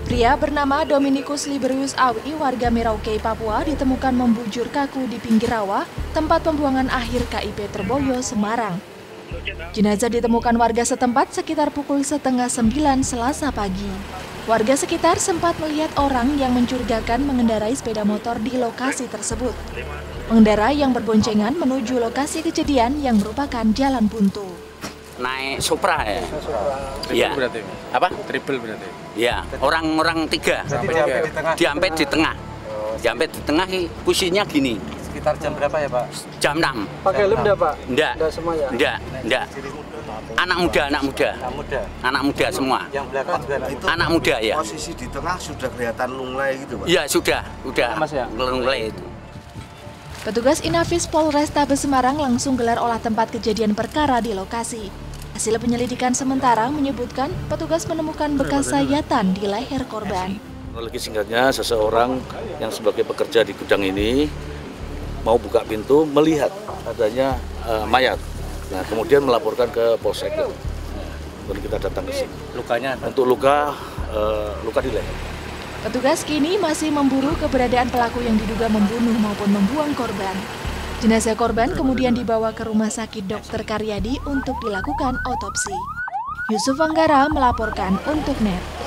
Pria bernama Dominikus Liberius Awi, warga Merauke, Papua, ditemukan membujur kaku di pinggir rawa, tempat pembuangan akhir KIP Terboyo, Semarang. Jenazah ditemukan warga setempat sekitar pukul 8:30 Selasa pagi. Warga sekitar sempat melihat orang yang mencurigakan mengendarai sepeda motor di lokasi tersebut. Pengendara yang berboncengan menuju lokasi kejadian yang merupakan jalan buntu. Naik Supra ya? Triple berarti? Apa? Triple berarti? Ya, orang tiga. Diampet di tengah. Diampet di tengah, posisinya gini. Sekitar jam berapa ya Pak? Jam 6. Pakai helm enggak Pak? Enggak. Enggak semuanya? Enggak. Anak muda semua. Yang belakang juga anak muda ya. Posisi di tengah sudah kelihatan lunglai gitu Pak? Iya sudah Mas, ya? lunglai itu. Petugas Inafis Polrestabes Semarang langsung gelar olah tempat kejadian perkara di lokasi. Hasil penyelidikan sementara menyebutkan petugas menemukan bekas sayatan di leher korban. Kronologi singkatnya, seseorang yang sebagai pekerja di gudang ini mau buka pintu melihat adanya mayat. Nah, kemudian melaporkan ke Polsek. Kemudian kita datang ke sini. lukanya Untuk luka di leher. Petugas kini masih memburu keberadaan pelaku yang diduga membunuh maupun membuang korban. Jenazah korban kemudian dibawa ke Rumah Sakit Dr. Karyadi untuk dilakukan otopsi. Yusuf Anggara melaporkan untuk NET.